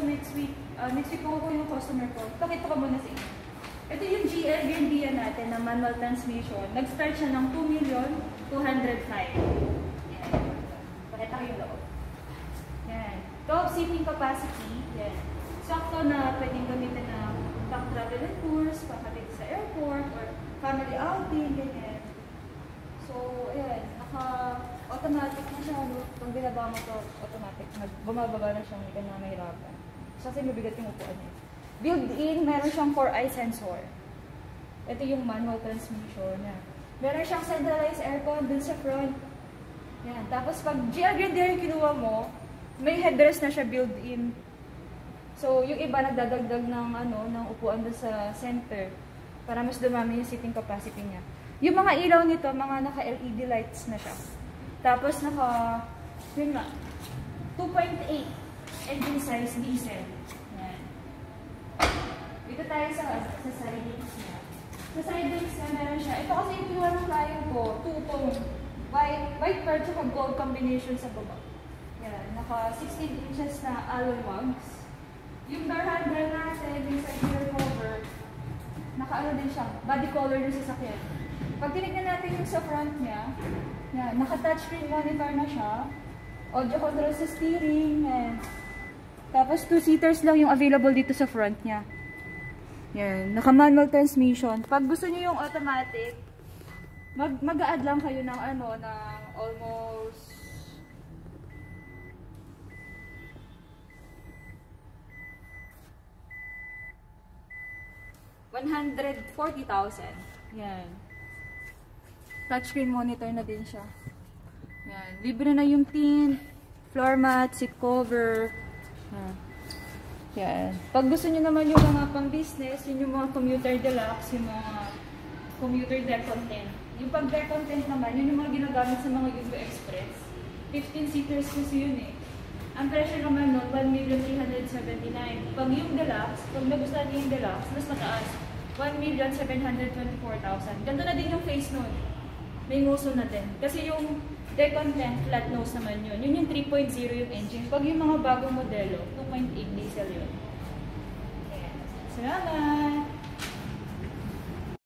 next week ko yung customer ko. Pakita ko muna sa inyo. Ito yung GL grandia natin na manual transmission. Nag-start siya ng 2,205,000. Yan. Pakita ko yung loob. Yan. Top seating capacity. Yan. Sakto na pwedeng gamitin na pang travel and tours, pangkabit sa airport, or family outing, ganyan. So, ayan. Naka-automatic na siya. Kung binaba mo ito, automatic. Bumababa na siya. Hindi ka na mahirapan. Kasi mabigat yung upuan niya. Built-in, meron siyang 4-eye sensor. Ito yung manual transmission niya. Meron siyang centralized aircon dun sa front. Yan. Tapos pag GL grandia yung kinuha mo, may headrest na siya built-in. So, yung iba nagdadagdag ng upuan dun sa center para mas dumami yung seating capacity niya. Yung mga ilaw nito, mga naka-LED lights na siya. Tapos yun nga, 2.8 engine size diesel. Dito tayo sa side links niya. Sa side links niya, meron siya. Ito kasi yung kinuha ng client ko, two-tone. White pearl at gold combination sa baba. Yan. Naka 16 inches na alloy lugs. Yung door handle natin, yung side mirror cover, naka-ano din siya, body color ng sasakyan. Pag tinignan natin yung sa front niya, yan, naka-touchscreen monitor na siya. Audio control sa steering. Yan. Tapos 2-seaters lang yung available dito sa front niya. Yan, naka-manual transmission. Pag gusto niyo yung automatic, mag-a-add lang kayo ng ng almost $140,000. Yan. Touchscreen monitor na din siya. Yan, libre na yung tint, floor mat, seat cover. Yan. Yan. Pag gusto nyo naman yung mga pang-business, yun yung mga commuter deluxe, yung mga commuter deck content. Yung pag-deck content naman, yun yung mga ginagamit sa mga Yugo Express. 15 seaters kasi yun eh. Ang presyo naman nun, 1,379,000. Pag yung deluxe, pag nagustuhan niyo yung deluxe, mas mataas. 1,724,000. Ganito na din yung face nun. May nguso na din. Kasi yung deck content, flat nose naman yun. Yun yung 3.0 yung engine. Pag yung mga bagong modelo, 2.8 diesel yun. Ayan. Salamat!